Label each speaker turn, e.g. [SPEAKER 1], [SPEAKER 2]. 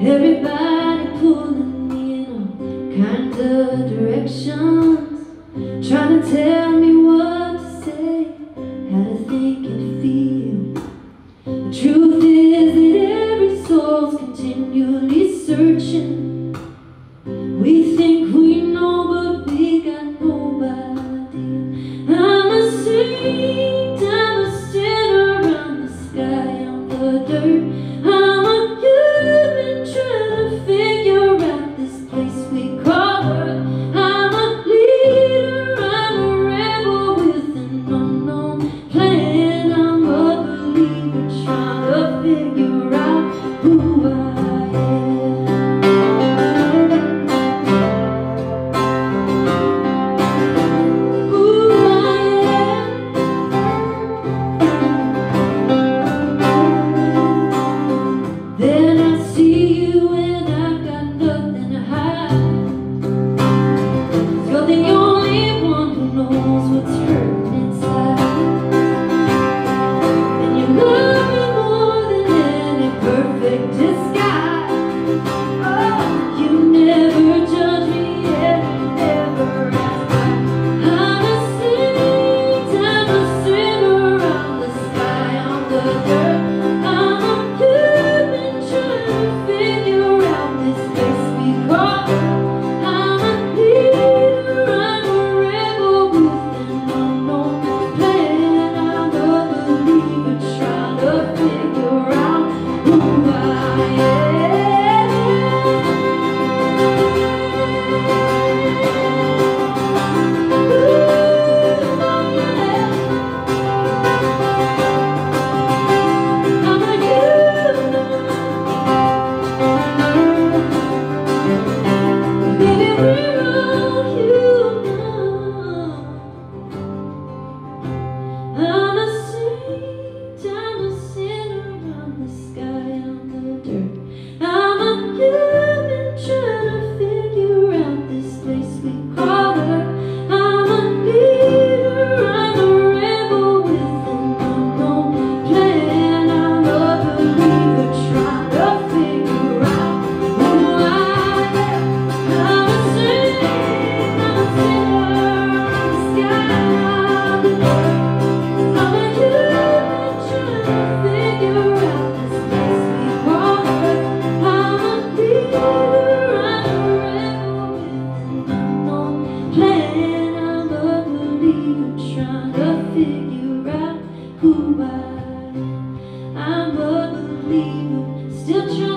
[SPEAKER 1] Everybody pulling me in all kinds of directions, trying to tell me what to say, how to think and feel. The truth is that every soul's continually searching. We think we know, but we got no idea. I'm a saint, I'm a sinner, I'm the sky, I'm the dirt. I'm a human trying to figure out this place we call Earth. I'm a leader, I'm a rebel with an unknown plan. I'm a believer trying to figure out who I am. Then I see you and I've got nothing to hide. You're the only one who knows what's hurting inside. And you love me more than any perfect disguise. Oh, you never judge me and you never ask why. I'm a saint, I'm a sinner, I'm the sky, I'm the dirt. Trying to figure out who I am. I'm a believer, still trying